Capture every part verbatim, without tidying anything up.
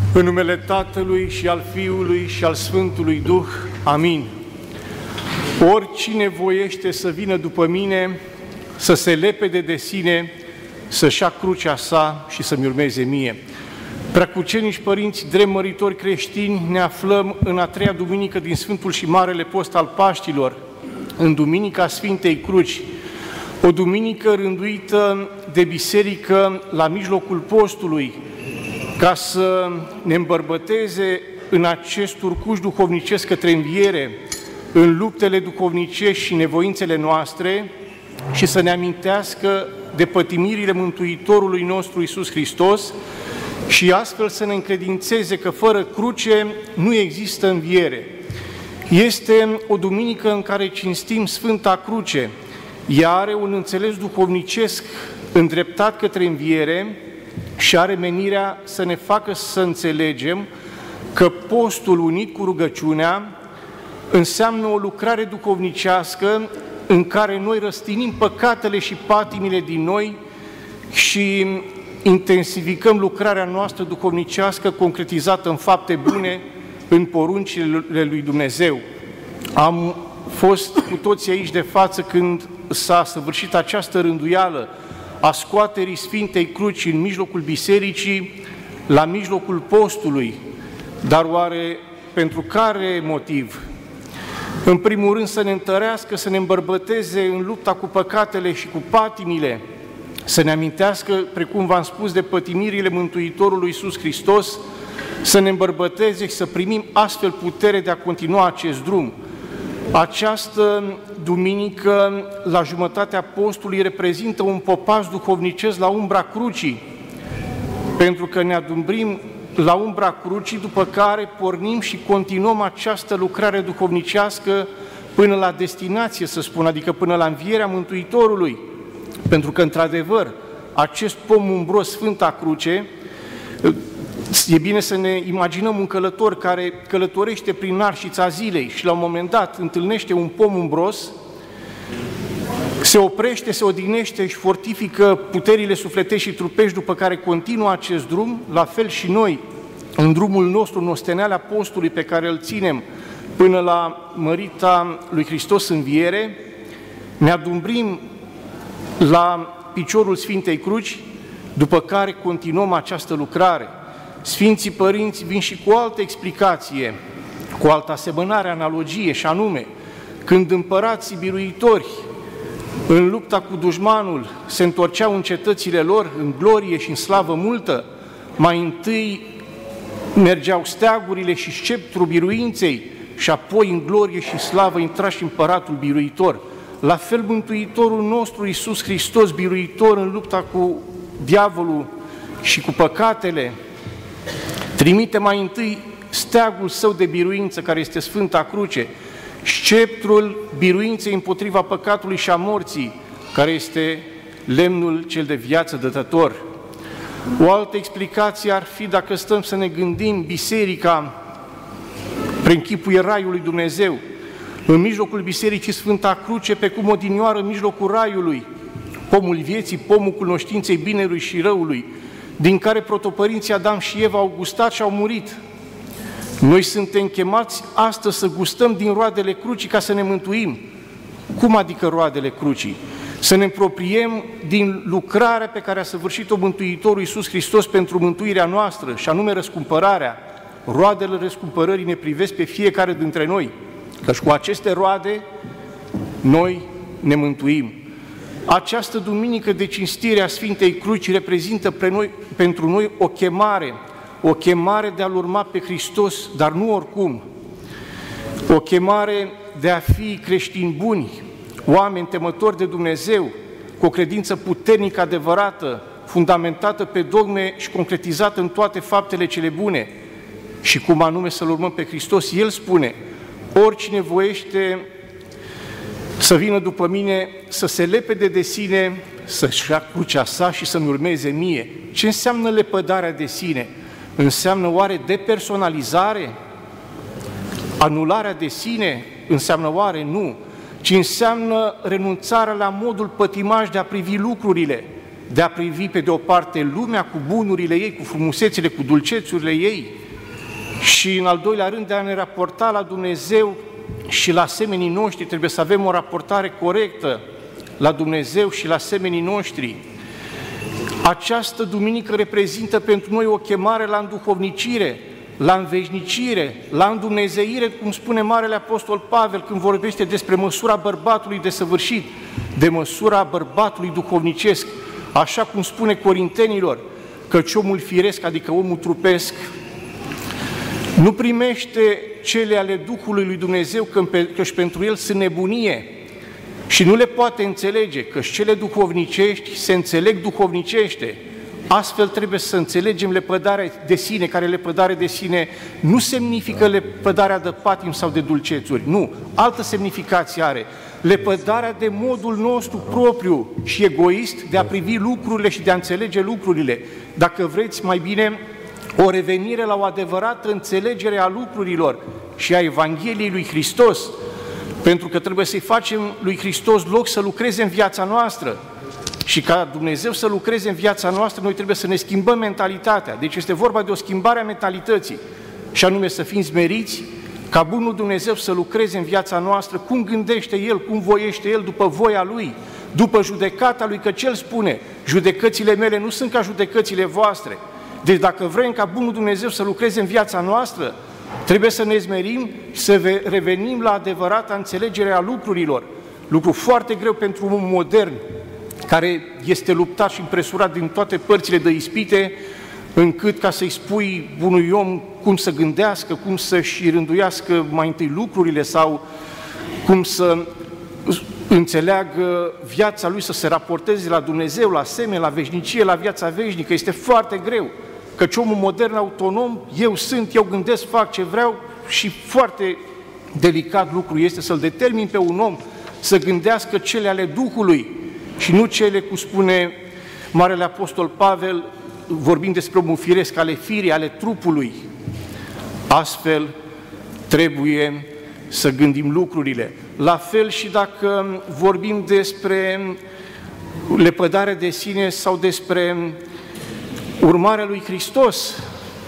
În numele Tatălui și al Fiului și al Sfântului Duh. Amin. Oricine voiește să vină după mine, să se lepede de sine, să-și ia crucea sa și să-mi urmeze mie. Preacucenici părinți dremăritori creștini, ne aflăm în a treia duminică din Sfântul și Marele Post al Paștilor, în Duminica Sfintei Cruci, o duminică rânduită de biserică la mijlocul postului, ca să ne îmbărbăteze în acest urcuș duhovnicesc către înviere, în luptele duhovnicești și nevoințele noastre și să ne amintească de pătimirile Mântuitorului nostru Iisus Hristos și astfel să ne încredințeze că fără cruce nu există înviere. Este o duminică în care cinstim Sfânta Cruce. Ea are un înțeles duhovnicesc îndreptat către înviere și are menirea să ne facă să înțelegem că postul unit cu rugăciunea înseamnă o lucrare duhovnicească în care noi răstinim păcatele și patimile din noi și intensificăm lucrarea noastră duhovnicească concretizată în fapte bune, în poruncile lui Dumnezeu. Am fost cu toții aici de față când s-a săvârșit această rânduială a scoaterii Sfintei Cruci în mijlocul bisericii, la mijlocul postului. Dar oare pentru care motiv? În primul rând să ne întărească, să ne îmbărbăteze în lupta cu păcatele și cu patimile, să ne amintească, precum v-am spus, de pătimirile Mântuitorului Iisus Hristos, să ne îmbărbăteze și să primim astfel putere de a continua acest drum. Această duminică, la jumătatea postului, reprezintă un popas duhovnicesc la umbra crucii, pentru că ne adumbrim la umbra crucii, după care pornim și continuăm această lucrare duhovnicească până la destinație, să spun, adică până la învierea Mântuitorului. Pentru că, într-adevăr, acest pom umbros, Sfânta Cruce, e bine să ne imaginăm un călător care călătorește prin arșița zilei și la un moment dat întâlnește un pom umbros, se oprește, se odihnește și fortifică puterile sufletești și trupești, după care continuă acest drum. La fel și noi, în drumul nostru, în osteneala postului pe care îl ținem până la mărita lui Hristos înviere, ne adumbrim la piciorul Sfintei Cruci, după care continuăm această lucrare. Sfinții părinți vin și cu o altă explicație, cu o altă asemănare, analogie, și anume, când împărații biruitori în lupta cu dușmanul se întorceau în cetățile lor, în glorie și în slavă multă, mai întâi mergeau steagurile și sceptrul biruinței și apoi în glorie și slavă intra și împăratul biruitor. La fel Mântuitorul nostru Iisus Hristos, biruitor în lupta cu diavolul și cu păcatele, trimite mai întâi steagul său de biruință, care este Sfânta Cruce, sceptrul biruinței împotriva păcatului și a morții, care este lemnul cel de viață dătător. O altă explicație ar fi, dacă stăm să ne gândim, biserica preînchipuie raiul lui Dumnezeu. În mijlocul bisericii Sfânta Cruce, pe cum odinioară în mijlocul raiului, pomul vieții, pomul cunoștinței binelui și răului, din care protopărinții Adam și Eva au gustat și au murit. Noi suntem chemați astăzi să gustăm din roadele crucii ca să ne mântuim. Cum adică roadele crucii? Să ne împropriem din lucrarea pe care a săvârșit-o Mântuitorul Iisus Hristos pentru mântuirea noastră, și anume răscumpărarea. Roadele răscumpărării ne privesc pe fiecare dintre noi, căci cu aceste roade noi ne mântuim. Această duminică de cinstire a Sfintei Cruci reprezintă pre noi, pentru noi o chemare, o chemare de a-L urma pe Hristos, dar nu oricum, o chemare de a fi creștini buni, oameni temători de Dumnezeu, cu o credință puternică, adevărată, fundamentată pe dogme și concretizată în toate faptele cele bune. Și cum anume să-L urmăm pe Hristos? El spune: oricine voiește să vină după mine, să se lepede de sine, să-și ia crucea sa și să-mi urmeze mie. Ce înseamnă lepădarea de sine? Înseamnă oare depersonalizare? Anularea de sine? Înseamnă oare? Nu. Ci înseamnă renunțarea la modul pătimaș de a privi lucrurile. de a privi pe de o parte lumea cu bunurile ei, cu frumusețile, cu dulcețurile ei și în al doilea rând de a ne raporta la Dumnezeu și la semenii noștri. Trebuie să avem o raportare corectă la Dumnezeu și la semenii noștri. Această duminică reprezintă pentru noi o chemare la înduhovnicire, la înveșnicire, la îndumnezeire, cum spune Marele Apostol Pavel când vorbește despre măsura bărbatului desăvârșit, de măsura bărbatului duhovnicesc, așa cum spune Corintenilor, căci omul firesc, adică omul trupesc, nu primește cele ale Duhului lui Dumnezeu, căci pentru el sunt nebunie și nu le poate înțelege, căci cele duhovnicești se înțeleg duhovnicește. Astfel trebuie să înțelegem lepădarea de sine, care lepădare de sine nu semnifică lepădarea de patim sau de dulcețuri, nu, altă semnificație are. Lepădarea de modul nostru propriu și egoist de a privi lucrurile și de a înțelege lucrurile. Dacă vreți mai bine, o revenire la o adevărată înțelegere a lucrurilor și a Evangheliei lui Hristos, pentru că trebuie să-i facem lui Hristos loc să lucreze în viața noastră. Și ca Dumnezeu să lucreze în viața noastră, noi trebuie să ne schimbăm mentalitatea. Deci este vorba de o schimbare a mentalității, și anume să fim smeriți, ca bunul Dumnezeu să lucreze în viața noastră, cum gândește El, cum voiește El, după voia Lui, după judecata Lui, că El spune, judecățile mele nu sunt ca judecățile voastre. Deci dacă vrem ca bunul Dumnezeu să lucreze în viața noastră, trebuie să ne smerim și să revenim la adevărata înțelegere a lucrurilor. Lucru foarte greu pentru un om modern, care este luptat și impresurat din toate părțile de ispite, încât ca să-i spui unui om cum să gândească, cum să-și rânduiască mai întâi lucrurile sau cum să înțeleagă viața lui, să se raporteze la Dumnezeu, la semeni, la veșnicie, la viața veșnică, este foarte greu. Căci omul modern autonom, eu sunt, eu gândesc, fac ce vreau și foarte delicat lucru este să-l determin pe un om să gândească cele ale Duhului și nu cele, cum spune Marele Apostol Pavel, vorbind despre omul firesc, ale firii, ale trupului. Astfel trebuie să gândim lucrurile. La fel și dacă vorbim despre lepădarea de sine sau despre urmarea lui Hristos,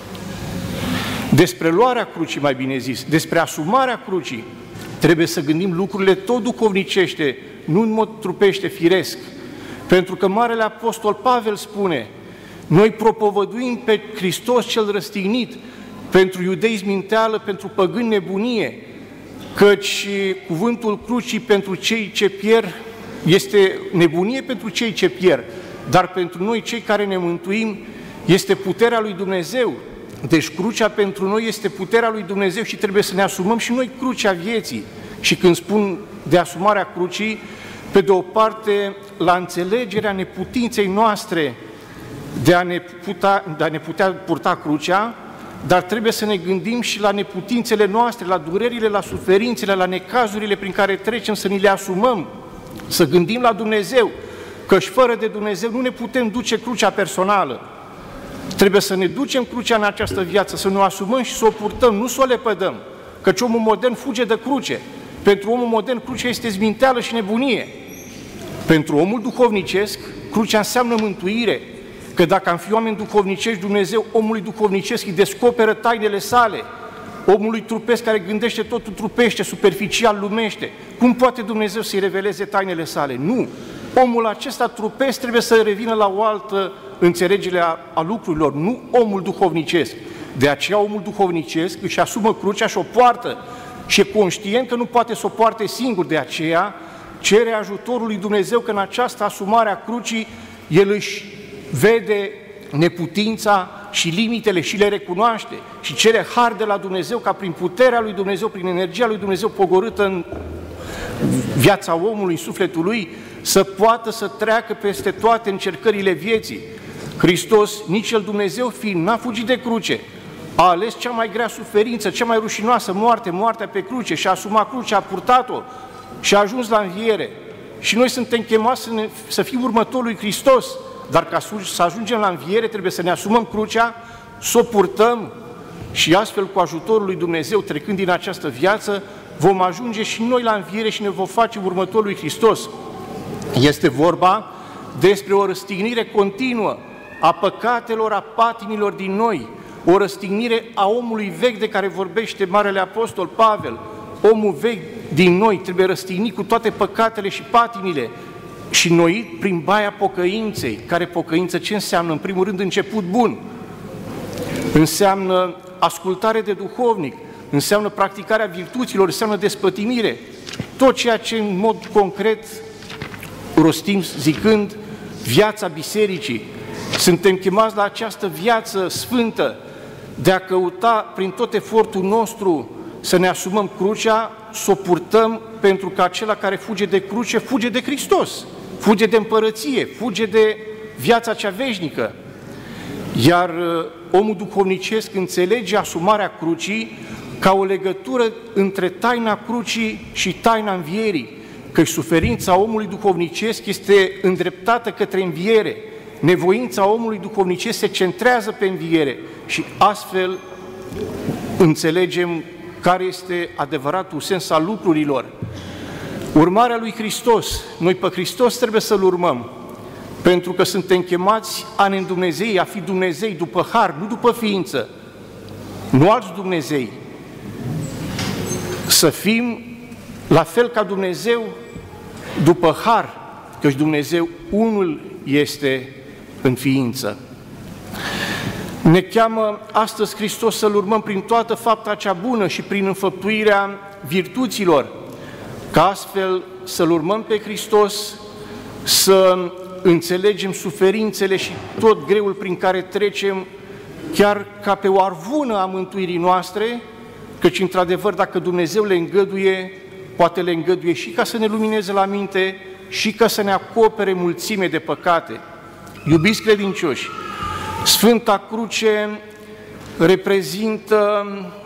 despre luarea crucii, mai bine zis, despre asumarea crucii, trebuie să gândim lucrurile tot duhovnicește, nu în mod trupește, firesc. Pentru că Marele Apostol Pavel spune, noi propovăduim pe Hristos cel răstignit, pentru iudei minteală, pentru păgâni nebunie, căci cuvântul crucii pentru cei ce pierd este nebunie pentru cei ce pierd, dar pentru noi cei care ne mântuim este puterea lui Dumnezeu. Deci crucea pentru noi este puterea lui Dumnezeu și trebuie să ne asumăm și noi crucea vieții. Și când spun de asumarea crucii, pe de o parte, la înțelegerea neputinței noastre de a ne, putea, de a ne putea purta crucea, dar trebuie să ne gândim și la neputințele noastre, la durerile, la suferințele, la necazurile prin care trecem, să ni le asumăm, să gândim la Dumnezeu, căci fără de Dumnezeu nu ne putem duce crucea personală. Trebuie să ne ducem crucea în această viață, să ne o asumăm și să o purtăm, nu să o lepădăm, căci omul modern fuge de cruce. Pentru omul modern, crucea este zminteală și nebunie. Pentru omul duhovnicesc, crucea înseamnă mântuire, că dacă am fi oameni duhovnicești, Dumnezeu omului duhovnicesc îi descoperă tainele sale. Omului trupesc care gândește totul trupește, superficial, lumește. Cum poate Dumnezeu să-i reveleze tainele sale? Nu! Omul acesta trupesc trebuie să revină la o altă înțelegere a, a lucrurilor, nu omul duhovnicesc. De aceea omul duhovnicesc își asumă crucea și o poartă și e conștient că nu poate să o poarte singur, de aceea cere ajutorul lui Dumnezeu, că în această asumare a crucii el își vede neputința și limitele și le recunoaște și cere har de la Dumnezeu ca prin puterea lui Dumnezeu, prin energia lui Dumnezeu pogorâtă în viața omului, în sufletul lui, să poată să treacă peste toate încercările vieții. Hristos, nici El Dumnezeu fiind, n-a fugit de cruce, a ales cea mai grea suferință, cea mai rușinoasă moarte, moartea pe cruce, și a asumat crucea, a purtat-o și a ajuns la înviere. Și noi suntem chemați să, ne, să fim următorul lui Hristos, dar ca să ajungem la înviere trebuie să ne asumăm crucea, să o purtăm și astfel cu ajutorul lui Dumnezeu, trecând din această viață, vom ajunge și noi la înviere și ne vom face următorul lui Hristos. Este vorba despre o răstignire continuă a păcatelor, a patimilor din noi, o răstignire a omului vechi de care vorbește Marele Apostol Pavel. Omul vechi din noi trebuie răstignit cu toate păcatele și patimile și noi prin baia pocăinței. Care pocăință? Ce înseamnă? În primul rând, început bun. Înseamnă ascultare de duhovnic, înseamnă practicarea virtuților, înseamnă despătimire. Tot ceea ce în mod concret rostim zicând viața bisericii. Suntem chemați la această viață sfântă de a căuta prin tot efortul nostru să ne asumăm crucea, să o purtăm, pentru că acela care fuge de cruce fuge de Hristos, fuge de împărăție, fuge de viața cea veșnică. Iar omul duhovnicesc înțelege asumarea crucii ca o legătură între taina crucii și taina învierii, că suferința omului duhovnicesc este îndreptată către înviere, nevoința omului duhovnicesc se centrează pe înviere și astfel înțelegem care este adevăratul sens al lucrurilor. Urmarea lui Hristos, noi pe Hristos trebuie să-L urmăm, pentru că suntem chemați a ne îndumnezei, a fi Dumnezei după har, nu după ființă, nu alți Dumnezei. Să fim la fel ca Dumnezeu după har, căci Dumnezeu unul este în ființă. Ne cheamă astăzi Hristos să-L urmăm prin toată fapta cea bună și prin înfăptuirea virtuților, ca astfel să-L urmăm pe Hristos, să înțelegem suferințele și tot greul prin care trecem, chiar ca pe o arvună a mântuirii noastre, căci, într-adevăr, dacă Dumnezeu le îngăduie, poate le îngăduie și ca să ne lumineze la minte și ca să ne acopere mulțime de păcate. Iubiți credincioși, Sfânta Cruce reprezintă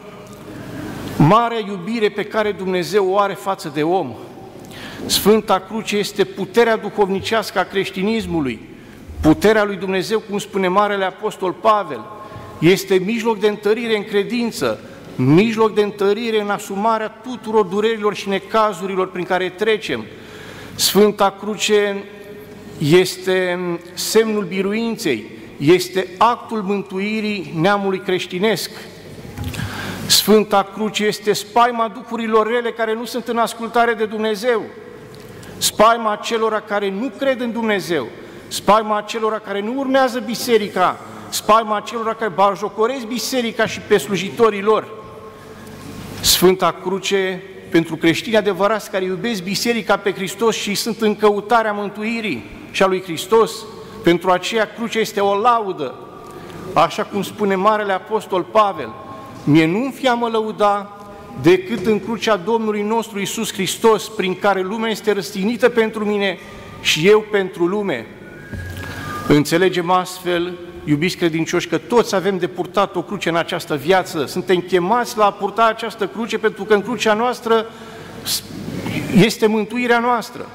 marea iubire pe care Dumnezeu o are față de om. Sfânta Cruce este puterea duhovnicească a creștinismului, puterea lui Dumnezeu, cum spune Marele Apostol Pavel, este mijloc de întărire în credință, mijloc de întărire în asumarea tuturor durerilor și necazurilor prin care trecem. Sfânta Cruce este semnul biruinței, este actul mântuirii neamului creștinesc. Sfânta Cruce este spaima duhurilor rele care nu sunt în ascultare de Dumnezeu, spaima acelora care nu cred în Dumnezeu, spaima acelora care nu urmează biserica, spaima acelora care batjocoresc biserica și pe slujitorii lor. Sfânta Cruce pentru creștini adevărați care iubesc biserica pe Hristos și sunt în căutarea mântuirii și a lui Hristos, pentru aceea crucea este o laudă, așa cum spune Marele Apostol Pavel, mie nu-mi fia mă lăuda decât în crucea Domnului nostru Iisus Hristos, prin care lumea este răstignită pentru mine și eu pentru lume. Înțelegem astfel, iubiți credincioși, că toți avem de purtat o cruce în această viață, suntem chemați la a purta această cruce, pentru că în crucea noastră este mântuirea noastră.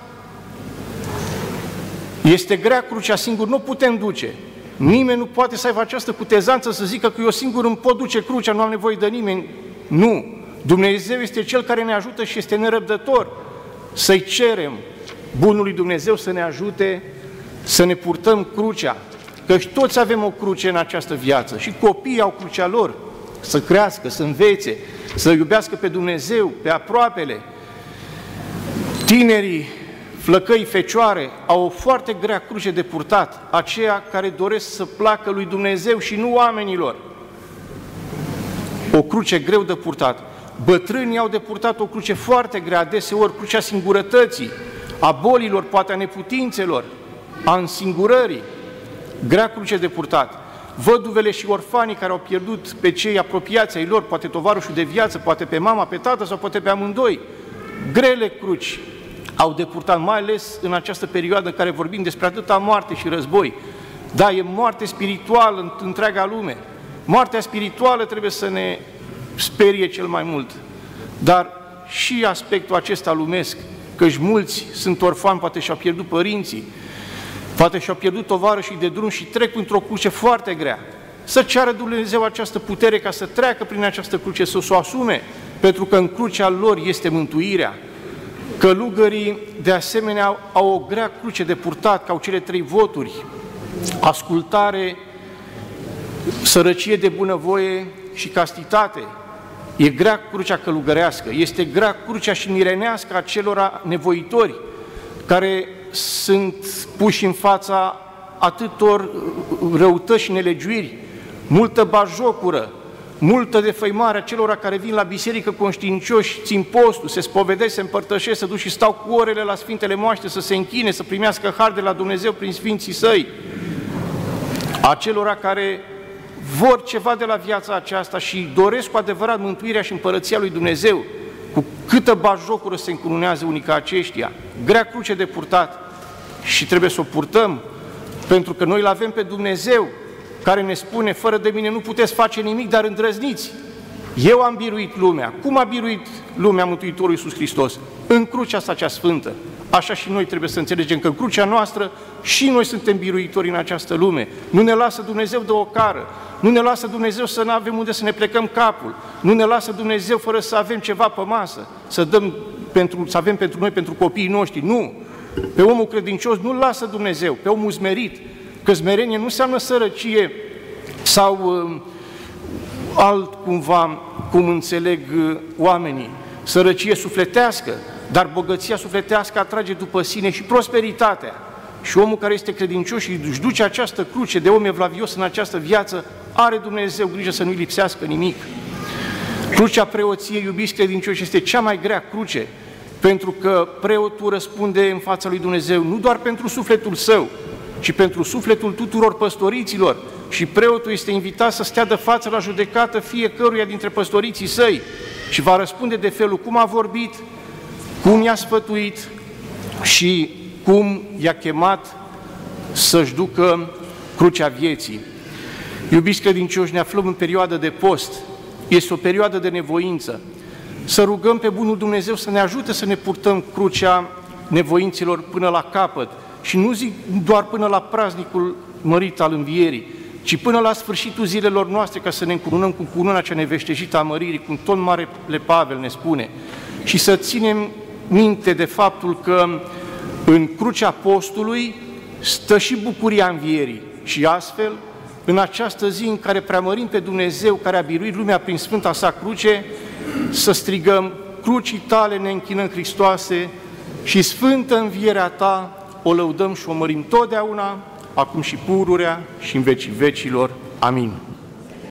Este grea crucea, singur nu putem duce. Nimeni nu poate să aibă această cutezanță să zică că eu singur îmi pot duce crucea, nu am nevoie de nimeni. Nu! Dumnezeu este Cel care ne ajută și este nerăbdător să-i cerem bunului Dumnezeu să ne ajute să ne purtăm crucea, căci toți avem o cruce în această viață și copiii au crucea lor, să crească, să învețe, să iubească pe Dumnezeu, pe aproapele. Tinerii, flăcăi, fecioare, au o foarte grea cruce de purtat, aceia care doresc să placă lui Dumnezeu și nu oamenilor. O cruce greu de purtat. Bătrânii au de purtat o cruce foarte grea, adeseori crucea singurătății, a bolilor, poate a neputințelor, a însingurării, grea cruce de purtat. Văduvele și orfanii care au pierdut pe cei apropiați ai lor, poate tovarășul de viață, poate pe mama, pe tată sau poate pe amândoi, grele cruci au de purtat, mai ales în această perioadă în care vorbim despre atâta moarte și război. Da, e moarte spirituală în întreaga lume. Moartea spirituală trebuie să ne sperie cel mai mult, dar și aspectul acesta lumesc, căci mulți sunt orfani, poate și-au pierdut părinții, poate și-au pierdut tovarășii de drum și trec într-o cruce foarte grea. Să ceară Dumnezeu această putere ca să treacă prin această cruce, să o asume, pentru că în crucea lor este mântuirea. Călugării, de asemenea, au o grea cruce de purtat, ca au cele trei voturi: ascultare, sărăcie de bunăvoie și castitate. E grea crucea călugărească, este grea crucea și mirenească a celor nevoitori, care sunt puși în fața atâtor răutăți și nelegiuiri, multă bajocură, multă defăimare a celor care vin la biserică conștiincioși, țin postul, se spovedesc, se împărtășesc, se duc și stau cu orele la Sfintele Moaște, să se închine, să primească har de la Dumnezeu prin Sfinții Săi, a celor care vor ceva de la viața aceasta și doresc cu adevărat mântuirea și împărăția lui Dumnezeu. Cu câtă bajocură se încununează unii ca aceștia, grea cruce de purtat, și trebuie să o purtăm, pentru că noi îl avem pe Dumnezeu, care ne spune: fără de mine nu puteți face nimic, dar îndrăzniți. Eu am biruit lumea. Cum a biruit lumea Mântuitorul Iisus Hristos? În crucea asta cea sfântă. Așa și noi trebuie să înțelegem că în crucea noastră și noi suntem biruitori în această lume. Nu ne lasă Dumnezeu de ocară, nu ne lasă Dumnezeu să nu avem unde să ne plecăm capul, nu ne lasă Dumnezeu fără să avem ceva pe masă, să, dăm pentru, să avem pentru noi, pentru copiii noștri. Nu! Pe omul credincios nu-l lasă Dumnezeu, pe omul smerit, că smerenie nu înseamnă sărăcie sau uh, altcumva, cum înțeleg uh, oamenii, sărăcie sufletească, dar bogăția sufletească atrage după sine și prosperitatea. Și omul care este credincios și își duce această cruce de om evlavios în această viață, are Dumnezeu grijă să nu-i lipsească nimic. Crucea preoției, iubiți credincioși, este cea mai grea cruce, pentru că preotul răspunde în fața lui Dumnezeu nu doar pentru sufletul său, ci pentru sufletul tuturor păstoriților. Și preotul este invitat să stea de față la judecată fiecăruia dintre păstoriții săi și va răspunde de felul cum a vorbit, cum i-a sfătuit și cum i-a chemat să-și ducă crucea vieții. Iubiți credincioși, ne aflăm în perioadă de post, este o perioadă de nevoință. Să rugăm pe bunul Dumnezeu să ne ajute să ne purtăm crucea nevoinților până la capăt și nu zic doar până la praznicul mărit al Învierii, ci până la sfârșitul zilelor noastre, ca să ne încununăm cu cununa cea neveștejită a măririi, cum tot Marele Pavel ne spune, și să ținem minte de faptul că în crucea postului stă și bucuria Învierii și astfel, în această zi în care preamărim pe Dumnezeu care a biruit lumea prin Sfânta sa cruce, să strigăm: crucii tale ne închinăm, Hristoase, și Sfântă Învierea ta o lăudăm și o mărim totdeauna, acum și pururea și în vecii vecilor. Amin.